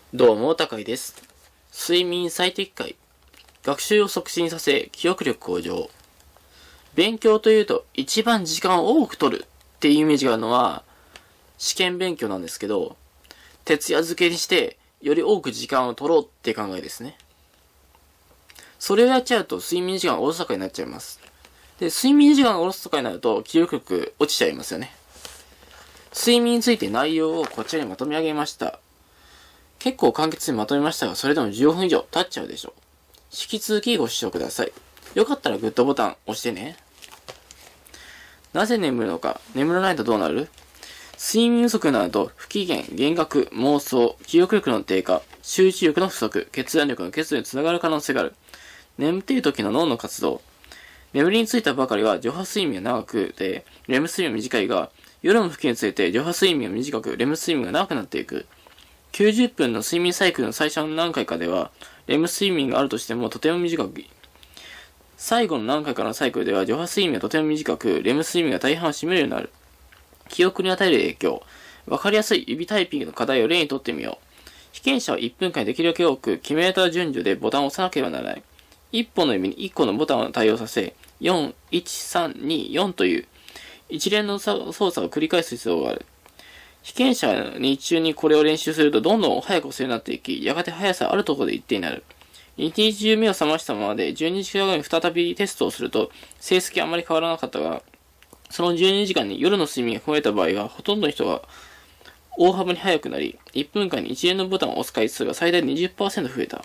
どうも、高井です。睡眠最適解。学習を促進させ、記憶力向上。勉強というと、一番時間を多く取るっていうイメージがあるのは、試験勉強なんですけど、徹夜漬けにして、より多く時間を取ろうって考えですね。それをやっちゃうと、睡眠時間がおろそかになっちゃいます。で、睡眠時間がおろそかになると、記憶力落ちちゃいますよね。睡眠について内容をこちらにまとめ上げました。結構簡潔にまとめましたが、それでも15分以上経っちゃうでしょう。引き続きご視聴ください。よかったらグッドボタン押してね。なぜ眠るのか、眠らないとどうなる？睡眠不足になると、不機嫌、幻覚、妄想、記憶力の低下、集中力の不足、決断力の欠如につながる可能性がある。眠っている時の脳の活動。眠りについたばかりは、上波睡眠が長くて、レム睡眠が短いが、夜も更けにつれて、上波睡眠が短く、レム睡眠が長くなっていく。90分の睡眠サイクルの最初の何回かでは、レム睡眠があるとしてもとても短く、最後の何回かのサイクルでは、上波睡眠がとても短く、レム睡眠が大半を占めるようになる。記憶に与える影響。わかりやすい指タイピングの課題を例にとってみよう。被験者は1分間にできるだけ多く、決められた順序でボタンを押さなければならない。1本の指に1個のボタンを対応させ、4、1、3、2、4という一連の操作を繰り返す必要がある。被験者は日中にこれを練習するとどんどん速く押せるようになっていき、やがて速さあるところで一定になる。一日中目を覚ましたままで12時間後に再びテストをすると、成績はあまり変わらなかったが、その12時間に夜の睡眠が含まれた場合は、ほとんどの人が大幅に速くなり、1分間に一連のボタンを押す回数が最大 20% 増えた。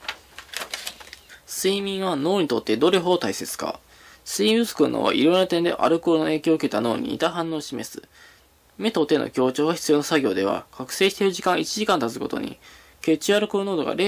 睡眠は脳にとってどれほど大切か。睡眠不足の脳はいろいろな点でアルコールの影響を受けた脳に似た反応を示す。目と手の強調が必要な作業では、覚醒している時間1時間経つごとに、血中アルコール濃度が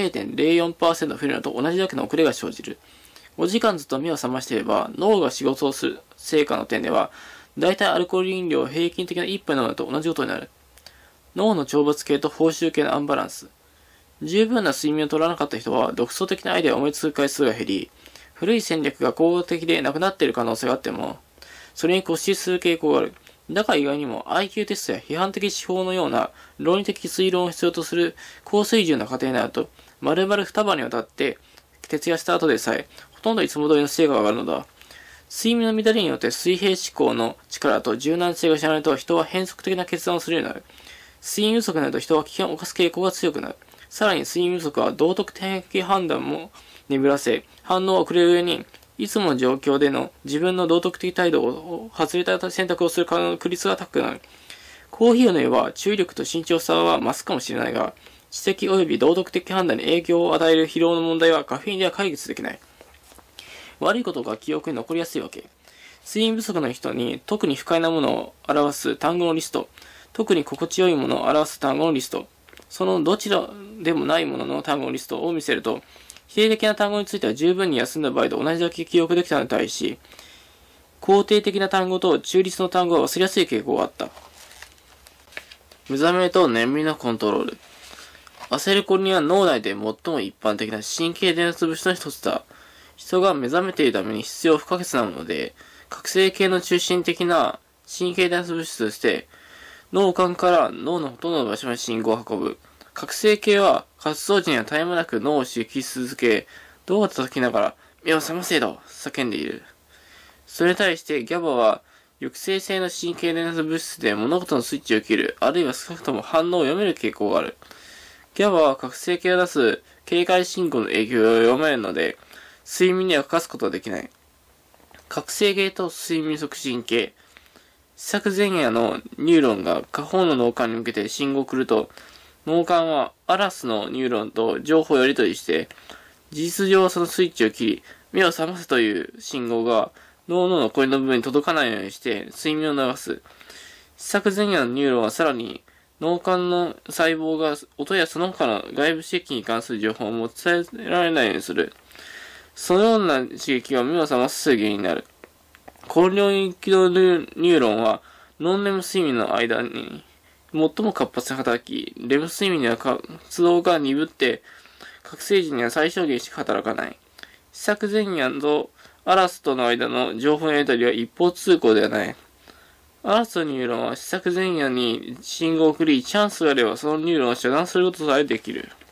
0.04% 増えるのと同じだけの遅れが生じる。5時間ずっと目を覚ましていれば、脳が仕事をする成果の点では、だいたいアルコール飲料平均的な1杯飲むのと同じことになる。脳の懲罰系と報酬系のアンバランス。十分な睡眠を取らなかった人は、独創的なアイデアを思いつく回数が減り、古い戦略が効果的でなくなっている可能性があっても、それに固執する傾向がある。だが意外にも IQ テストや批判的手法のような論理的推論を必要とする高水準な過程になると、丸々2晩にわたって徹夜した後でさえ、ほとんどいつも通りの成果が上がるのだ。睡眠の乱れによって水平思考の力と柔軟性が失われると人は変則的な決断をするようになる。睡眠不足になると人は危険を冒す傾向が強くなる。さらに睡眠不足は道徳的判断も鈍らせ、反応が遅れる上に、いつもの状況での自分の道徳的態度を外れた選択をする確率が高くなる。コーヒーを飲めば注意力と慎重さは増すかもしれないが、知的及び道徳的判断に影響を与える疲労の問題はカフェインでは解決できない。悪いことが記憶に残りやすいわけ。睡眠不足の人に特に不快なものを表す単語のリスト、特に心地よいものを表す単語のリスト、そのどちらでもないものの単語のリストを見せると、否定的な単語については十分に休んだ場合と同じだけ記憶できたのに対し、肯定的な単語と中立の単語は忘れやすい傾向があった。目覚めと眠りのコントロール。アセルコリンは脳内で最も一般的な神経伝達物質の一つだ。人が目覚めているために必要不可欠なもので、覚醒系の中心的な神経伝達物質として、脳幹から脳のほとんどの場所まで信号を運ぶ。覚醒系は活動時には絶え間なく脳を刺激し続け、胴を叩きながら目を覚ませと叫んでいる。それに対してGABAは抑制性の神経伝達物質で物事のスイッチを切る、あるいは少なくとも反応を読める傾向がある。GABAは覚醒系を出す警戒信号の影響を読めるので、睡眠には欠かすことはできない。覚醒系と睡眠促進系。視覚前野のニューロンが下方の脳幹に向けて信号を送ると、脳幹はアラスのニューロンと情報をやり取りして、事実上そのスイッチを切り、目を覚ませという信号が脳の残りの部分に届かないようにして睡眠を流す。視覚前野のニューロンはさらに脳幹の細胞が音やその他の外部刺激に関する情報をも伝えられないようにする。そのような刺激は目を覚まさせる原因になる。高領域のニューロンはノンレム睡眠の間に最も活発に働き、レム睡眠には活動が鈍って、覚醒時には最小限しか働かない。視覚前野とアラスとの間の情報のやり取りは一方通行ではない。アラスとニューロンは視覚前野に信号を送り、チャンスがあればそのニューロンを遮断することさえできる。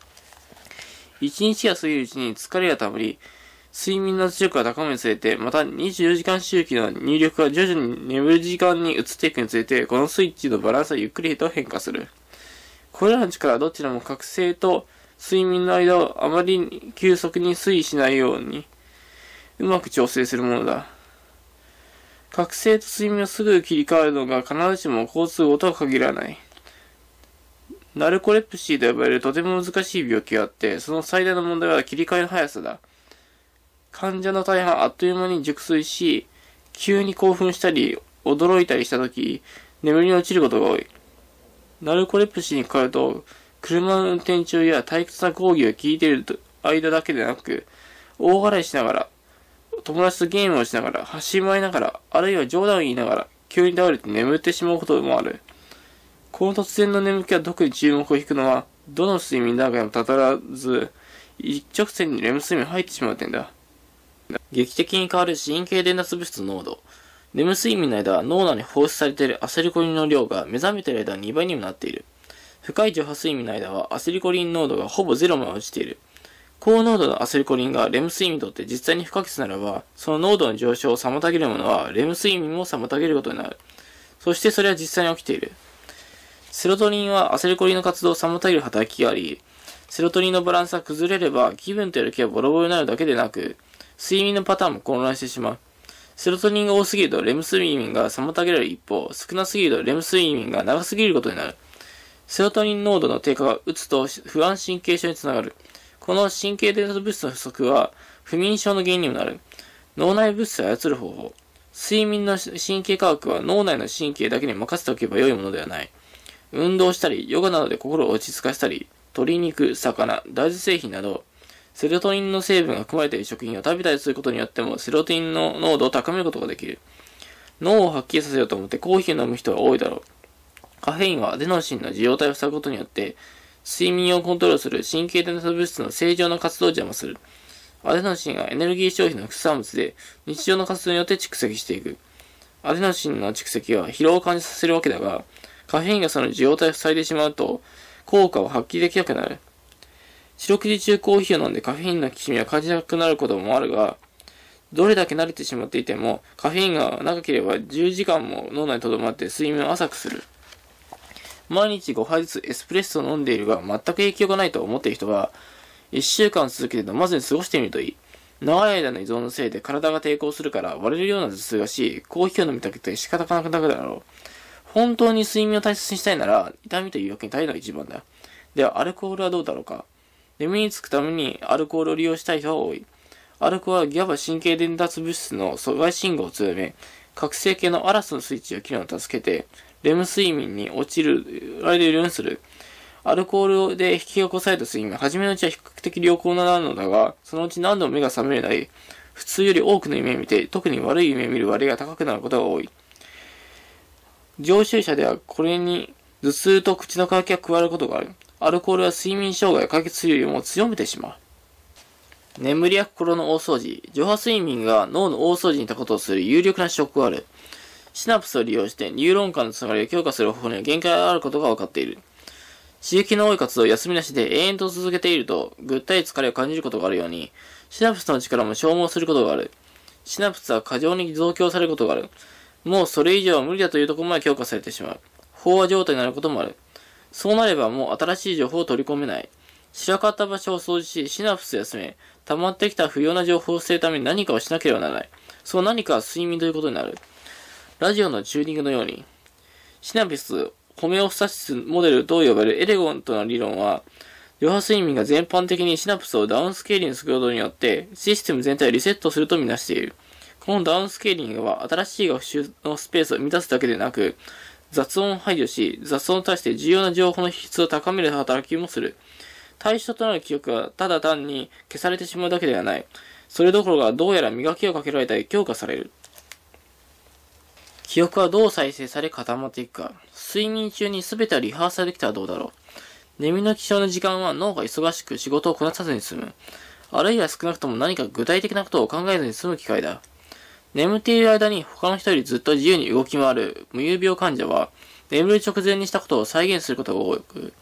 一日が過ぎるうちに疲れが溜まり、睡眠の圧力が高まるにつれて、また24時間周期の入力が徐々に眠る時間に移っていくにつれて、このスイッチのバランスはゆっくりと変化する。これらの力はどちらも覚醒と睡眠の間をあまり急速に推移しないように、うまく調整するものだ。覚醒と睡眠をすぐ切り替わるのが必ずしも交通語とは限らない。ナルコレプシーと呼ばれるとても難しい病気があって、その最大の問題は切り替えの速さだ。患者の大半はあっという間に熟睡し、急に興奮したり、驚いたりしたとき、眠りに落ちることが多い。ナルコレプシーにかかると、車の運転中や退屈な講義を聞いている間だけでなく、大笑いしながら、友達とゲームをしながら、走り回りながら、あるいは冗談を言いながら、急に倒れて眠ってしまうこともある。この突然の眠気は特に注目を引くのは、どの睡眠段階もたたらず、一直線にレム睡眠に入ってしまう点だ。劇的に変わる神経伝達物質の濃度。レム睡眠の間、脳内に放出されているアセリコリンの量が目覚めている間は2倍にもなっている。深い上波睡眠の間はアセリコリン濃度がほぼゼロまで落ちている。高濃度のアセリコリンがレム睡眠にとって実際に不可欠ならば、その濃度の上昇を妨げるものはレム睡眠も妨げることになる。そしてそれは実際に起きている。セロトニンはアセリコリンの活動を妨げる働きがあり、セロトニンのバランスが崩れれば気分とやる気がボロボロになるだけでなく、睡眠のパターンも混乱してしまう。セロトニンが多すぎるとレム睡眠が妨げられる一方、少なすぎるとレム睡眠が長すぎることになる。セロトニン濃度の低下がうつと不安神経症につながる。この神経伝達物質の不足は不眠症の原因にもなる。脳内物質を操る方法。睡眠の神経科学は脳内の神経だけに任せておけば良いものではない。運動したり、ヨガなどで心を落ち着かせたり、鶏肉、魚、大豆製品など、セロトニンの成分が含まれている食品を食べたりすることによっても、セロトニンの濃度を高めることができる。脳をはっきりさせようと思ってコーヒーを飲む人は多いだろう。カフェインはアデノシンの受容体を塞ぐことによって、睡眠をコントロールする神経伝達物質の正常な活動を邪魔する。アデノシンはエネルギー消費の副産物で、日常の活動によって蓄積していく。アデノシンの蓄積は疲労を感じさせるわけだが、カフェインがその受容体を塞いでしまうと、効果を発揮できなくなる。四六時中コーヒーを飲んでカフェインの効き目を感じなくなることもあるが、どれだけ慣れてしまっていても、カフェインが長ければ10時間も脳内に留まって睡眠を浅くする。毎日5杯ずつエスプレッソを飲んでいるが全く影響がないと思っている人は、1週間続けて飲まずに過ごしてみるといい。長い間の依存のせいで体が抵抗するから割れるような頭痛がし、コーヒーを飲みたくて仕方がなくなるだろう。本当に睡眠を大切にしたいなら、痛みというわけに耐えるのが一番だ。では、アルコールはどうだろうか。眠りにつくためにアルコールを利用したい人は多い。アルコールはギャバ神経伝達物質の阻害信号を強め、覚醒系のアラスのスイッチを機能を助けて、レム睡眠に落ちるようにする。アルコールで引き起こされた睡眠は、初めのうちは比較的良好なのだが、そのうち何度も目が覚めるなり、普通より多くの夢を見て、特に悪い夢を見る割合が高くなることが多い。常習者ではこれに頭痛と口の渇きが加わることがある。アルコールは睡眠障害を解決するよりも強めてしまう。眠りや心の大掃除。上波睡眠が脳の大掃除にたことをする有力な証拠がある。シナプスを利用してニューロン間のつながりを強化する方法には限界があることが分かっている。刺激の多い活動を休みなしで永遠と続けていると、ぐったり疲れを感じることがあるように、シナプスの力も消耗することがある。シナプスは過剰に増強されることがある。もうそれ以上は無理だというところまで強化されてしまう。飽和状態になることもある。そうなればもう新しい情報を取り込めない。散らかった場所を掃除し、シナプスを休め、溜まってきた不要な情報を捨てるために何かをしなければならない。そう何かは睡眠ということになる。ラジオのチューニングのように。シナプス、ホメオスタシスモデルと呼ばれるエレゴントな理論は、上波睡眠が全般的にシナプスをダウンスケーリングすることによって、システム全体をリセットするとみなしている。このダウンスケーリングは新しい学習のスペースを満たすだけでなく、雑音を排除し、雑音に対して重要な情報の質を高める働きもする。対象となる記憶がただ単に消されてしまうだけではない。それどころかどうやら磨きをかけられたり強化される。記憶はどう再生され固まっていくか。睡眠中に全てをリハーサルできたらどうだろう。眠りの起床の時間は脳が忙しく仕事をこなさずに済む。あるいは少なくとも何か具体的なことを考えずに済む機会だ。眠っている間に他の人よりずっと自由に動き回る無遊病患者は、眠る直前にしたことを再現することが多く、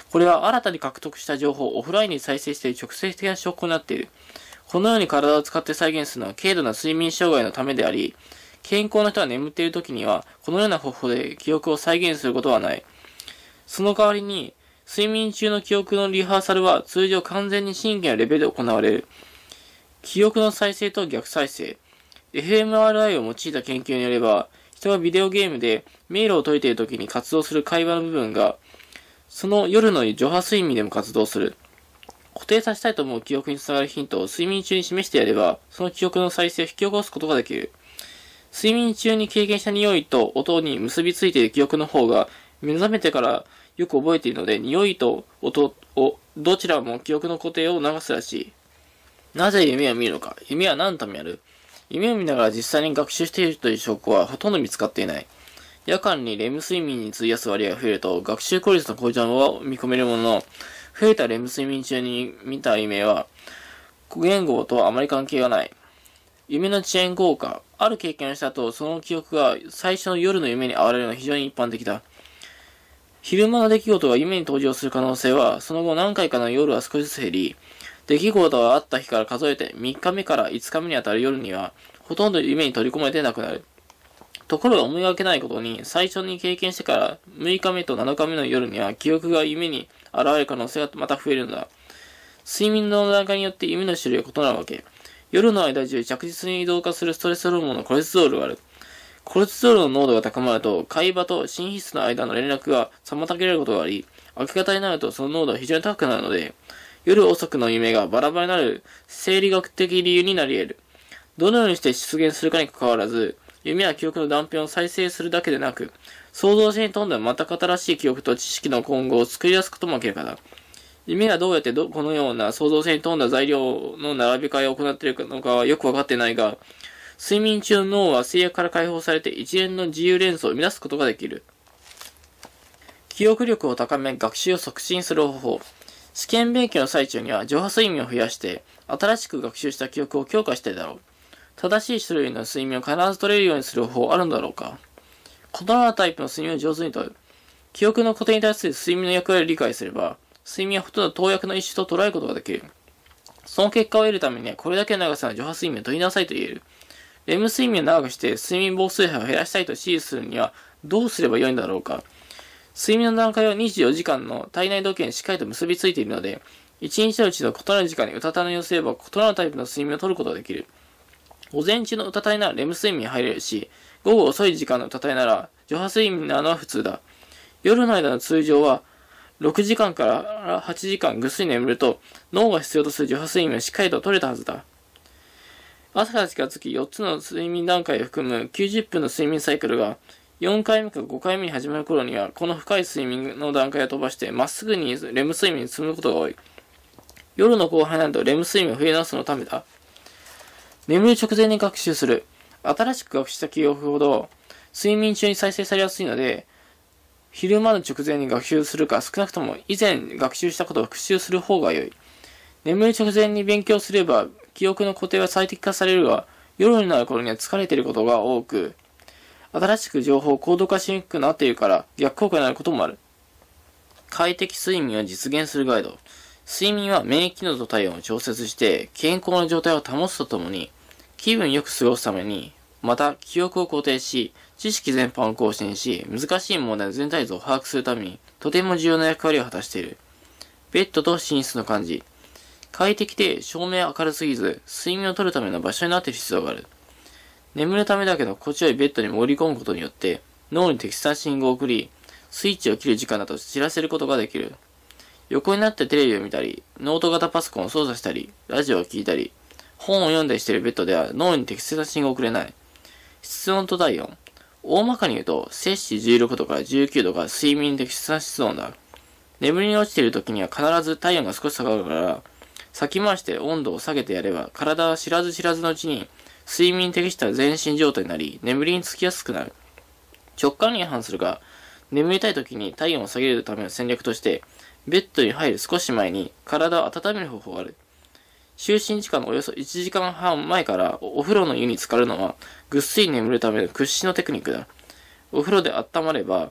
これは新たに獲得した情報をオフラインに再生している直接的な証拠になっている。このように体を使って再現するのは軽度な睡眠障害のためであり、健康な人が眠っている時には、このような方法で記憶を再現することはない。その代わりに、睡眠中の記憶のリハーサルは通常完全に神経のレベルで行われる。記憶の再生と逆再生。fMRI を用いた研究によれば、人がビデオゲームで迷路を解いている時に活動する会話の部分が、その夜の徐波睡眠でも活動する。固定させたいと思う記憶につながるヒントを睡眠中に示してやれば、その記憶の再生を引き起こすことができる。睡眠中に経験した匂いと音に結びついている記憶の方が、目覚めてからよく覚えているので、匂いと音をどちらも記憶の固定を促すらしい。なぜ夢を見るのか。夢は何のためにある。夢を見ながら実際に学習しているという証拠はほとんど見つかっていない。夜間にレム睡眠に費やす割合が増えると学習効率の向上は見込めるものの、増えたレム睡眠中に見た夢は言語とはあまり関係がない。夢の遅延効果。ある経験をした後、その記憶が最初の夜の夢に現れるのは非常に一般的だ。昼間の出来事が夢に登場する可能性は、その後何回かの夜は少しずつ減り、出来事があった日から数えて3日目から5日目にあたる夜には、ほとんど夢に取り込まれてなくなる。ところが思いがけないことに、最初に経験してから6日目と7日目の夜には、記憶が夢に現れる可能性がまた増えるんだ。睡眠の段階によって夢の種類が異なるわけ。夜の間中着実に移動化するストレスホルモンのコルチゾールがある。コルチゾールの濃度が高まると、海馬と心皮質の間の連絡が妨げられることがあり、明け方になるとその濃度は非常に高くなるので、夜遅くの夢がバラバラになる生理学的理由になり得る。どのようにして出現するかに関わらず、夢は記憶の断片を再生するだけでなく、創造性に富んだ全く新しい記憶と知識の混合を作り出すことも明らかだ。夢がどうやってこのような創造性に富んだ材料の並び替えを行っているのかはよくわかっていないが、睡眠中の脳は制約から解放されて一連の自由連想を生み出すことができる。記憶力を高め、学習を促進する方法。試験勉強の最中には上波睡眠を増やして、新しく学習した記憶を強化したいだろう。正しい種類の睡眠を必ず取れるようにする方法あるんだろうか。異なるタイプの睡眠を上手にとる。記憶の固定に対する睡眠の役割を理解すれば、睡眠はほとんど投薬の一種と捉えることができる。その結果を得るためには、これだけの長さの上波睡眠を取りなさいと言える。レム睡眠を長くして睡眠妨害波を減らしたいと指示するには、どうすればよいんだろうか。睡眠の段階は24時間の体内時計にしっかりと結びついているので、1日のうちの異なる時間にうたた寝をすれば異なるタイプの睡眠を取ることができる。午前中のうたた寝ならレム睡眠に入れるし、午後遅い時間のうたた寝なら上波睡眠なのは普通だ。夜の間の通常は、6時間から8時間ぐっすり眠ると、脳が必要とする上波睡眠をしっかりと取れたはずだ。朝から近づき4つの睡眠段階を含む90分の睡眠サイクルが、4回目か5回目に始まる頃には、この深い睡眠の段階を飛ばして、まっすぐにレム睡眠に進むことが多い。夜の後半になるとレム睡眠を増え直すのためだ。眠る直前に学習する。新しく学習した記憶ほど、睡眠中に再生されやすいので、昼間の直前に学習するか、少なくとも以前学習したことを復習する方が良い。眠る直前に勉強すれば、記憶の固定は最適化されるが、夜になる頃には疲れていることが多く、新しく情報を高度化しにくくなっているから逆効果になることもある。快適睡眠を実現するガイド。睡眠は免疫機能と体温を調節して健康な状態を保つとともに、気分よく過ごすために、また記憶を固定し、知識全般を更新し、難しい問題の全体像を把握するために、とても重要な役割を果たしている。ベッドと寝室の感じ。快適で照明明るすぎず、睡眠をとるための場所になっている必要がある。眠るためだけの心地よいベッドに潜り込むことによって、脳に適切な信号を送り、スイッチを切る時間だと知らせることができる。横になってテレビを見たり、ノート型パソコンを操作したり、ラジオを聞いたり、本を読んだりしているベッドでは脳に適切な信号を送れない。室温と体温。大まかに言うと、摂氏16度から19度が睡眠に適切な室温だ。眠りに落ちている時には必ず体温が少し下がるから、先回して温度を下げてやれば、体は知らず知らずのうちに、睡眠に適した全身状態になり、眠りにつきやすくなる。直感に反するが、眠りたい時に体温を下げるための戦略として、ベッドに入る少し前に体を温める方法がある。就寝時間のおよそ1時間半前からお風呂の湯に浸かるのは、ぐっすり眠るための屈指のテクニックだ。お風呂で温まれば、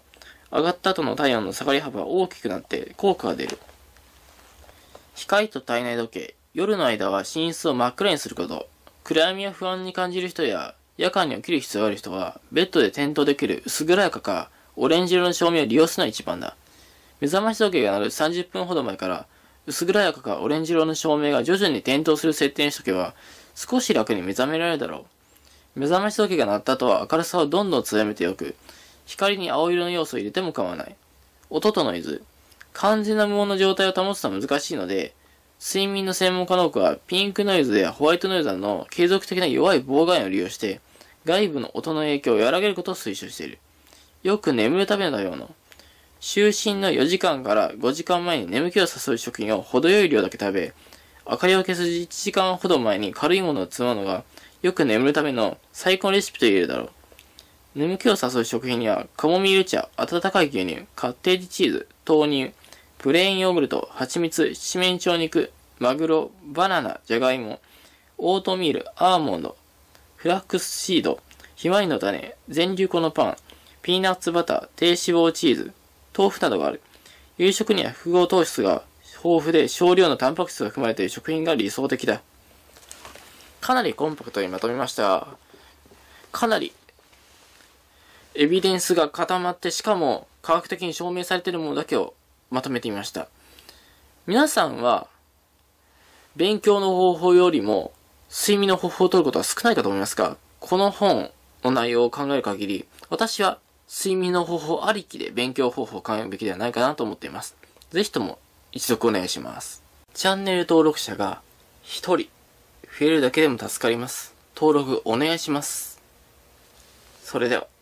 上がった後の体温の下がり幅は大きくなって効果が出る。光と体内時計。夜の間は寝室を真っ暗にすること。暗闇や不安に感じる人や夜間に起きる必要がある人は、ベッドで点灯できる薄暗やかかオレンジ色の照明を利用するのが一番だ。目覚まし時計が鳴る30分ほど前から、薄暗やかかオレンジ色の照明が徐々に点灯する設定にしとけば、少し楽に目覚められるだろう。目覚まし時計が鳴った後は明るさをどんどん強めてよく、光に青色の要素を入れても構わない。音とノイズ。完全な無音の状態を保つのは難しいので、睡眠の専門家の多くはピンクノイズやホワイトノイズなどの継続的な弱い妨害音を利用して、外部の音の影響を和らげることを推奨している。よく眠るための食べ物。就寝の4時間から5時間前に眠気を誘う食品を程よい量だけ食べ、明かりを消す1時間ほど前に軽いものを積むのが、よく眠るための最高のレシピと言えるだろう。眠気を誘う食品には、カモミール茶、温かい牛乳、カッテージチーズ、豆乳、プレーンヨーグルト、蜂蜜、七面鳥肉、マグロ、バナナ、ジャガイモ、オートミール、アーモンド、フラックスシード、ひまわりの種、全粒粉のパン、ピーナッツバター、低脂肪チーズ、豆腐などがある。夕食には複合糖質が豊富で少量のタンパク質が含まれている食品が理想的だ。かなりコンパクトにまとめました。かなりエビデンスが固まって、しかも科学的に証明されているものだけをまとめてみました。皆さんは勉強の方法よりも睡眠の方法を取ることは少ないかと思いますが、この本の内容を考える限り、私は睡眠の方法ありきで勉強方法を考えるべきではないかなと思っています。ぜひとも一読お願いします。チャンネル登録者が1人増えるだけでも助かります。登録お願いします。それでは。